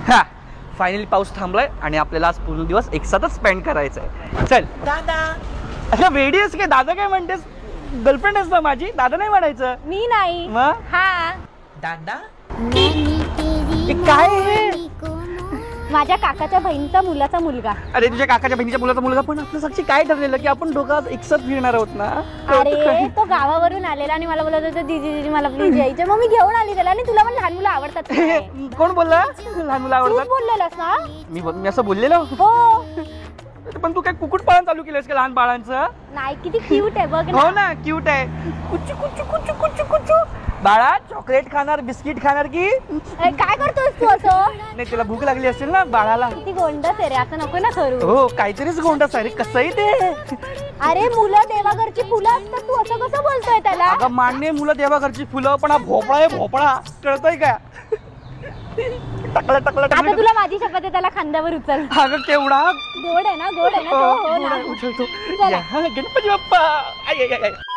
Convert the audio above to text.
हा फायनली पाऊस थांबलाय आणि आपल्याला आज पूर्ण दिवस एकसाथच स्पेंड करायचा आहे. चल दादा. अरे वेडी आहेस काय? दादा काय म्हणतेस? गर्लफ्रेंड आहेस ना माझी? दादा नाही म्हणायचं. मी नाही. मग हा दादा काय हे? माझ्या काकाच्या बहिणीचा मुलाचा मुलगा. अरे तुझ्या काकाच्या बहिणीच्या मुलाचा मुलगा. पण आपलं साक्षी काय ठरलेलं की आपण दोघं एकसाथ फिरणार आहोत ना? अरे तो गावावरून आलेला आणि मला बोलत होता दीदी मला प्लीज यायचं. मग मी घेऊन आली त्याला. आणि तुला पण लहान मुलं आवडतात. कोण बोलला लहान मुलं आवडतात? बोललेलास ना? मी असं बोललेलो हो. पण तू काय कुक्कुटपालन चालू केलंस का लहान बाळांचं? नाही किती क्यूट आहे बघ. हो ना क्यूट आहे. कुचू कुचू कुचू कुचू कुचू. बाळा चॉकलेट खाणार बिस्किट खाणार की? काय करतोस तू असं? नाही तुला भूक लागली असेल ना बाळाला. किती गोंडस आहे रे. आता नको ना करू. हो काहीतरीच गोंडस आहे रे. कसंही ते. अरे मुलं देवाघरची फुलं असतात. तू असं कसं बोलतोय त्याला? अगं मान्य मुलं देवाघरची फुलं पण हा भोपळा आहे भोपळा. कळतोय का? टकला टकला आता तुला माझी शपथ आहे त्याला खांद्यावर उचल. अगं केवढा गोड आहे ना गोड आहे ना तो. हो ना उचलतो. गणपती बाप्पा.